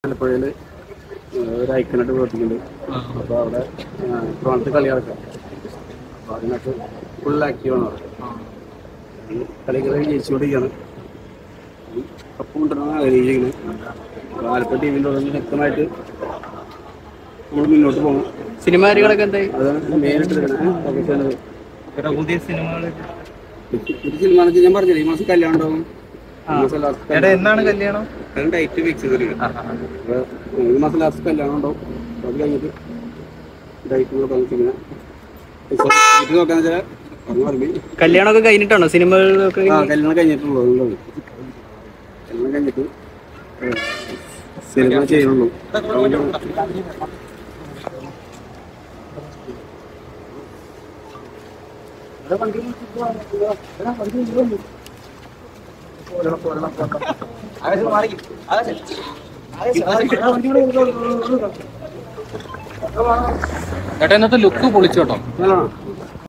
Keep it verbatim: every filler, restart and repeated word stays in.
ആലപ്പുഴയിൽ ഒരു ഐക്കനായിട്ട് പ്രവർത്തിക്കുന്നുണ്ട്. അപ്പോൾ അവിടെ ട്രോണത്ത് കളി നടക്കാം. അപ്പോൾ അതിനകത്ത് ഫുൾ ആക്റ്റീവാണ് അവിടെ. കളികളെ ജയിച്ചുകൊണ്ടിരിക്കുകയാണ്. കപ്പ് കൊണ്ടുവരണം ആഗ്രഹിക്കുന്നത്. ആലപ്പുഴ ടീമിൻ്റെ ഉടനെ ശക്തമായിട്ട് നമ്മൾ മുന്നോട്ട് പോകും. സിനിമാരികളൊക്കെ എന്തായി? അതാണ് മെയിനായിട്ട് എടുക്കുന്നത്. പുതിയ സിനിമകൾ പുതിയ സിനിമ ഞാൻ പറഞ്ഞില്ലേ, ഈ മാസം കല്യാണം ഉണ്ടാവും. എന്നാണ് കല്യാണം? ഡേറ്റ് ഫിക്സ് ചെയ്തിരിക്കും. ഈ മാസം ലാസ്റ്റ് കല്യാണം ഉണ്ടാവും. അത് കഴിഞ്ഞിട്ട് ഡേറ്റ് നോക്കാന്ന് വെച്ചാൽ കല്യാണമൊക്കെ കഴിഞ്ഞിട്ടാണോ സിനിമകളൊക്കെ? ആ കല്യാണം കഴിഞ്ഞിട്ടുള്ളൂ. കല്യാണം കഴിഞ്ഞിട്ട് സിനിമ ചെയ്യുള്ളൂ. ചേട്ടാ ഇന്നത്തെ ലുക്ക് പൊളിച്ചോട്ടോ.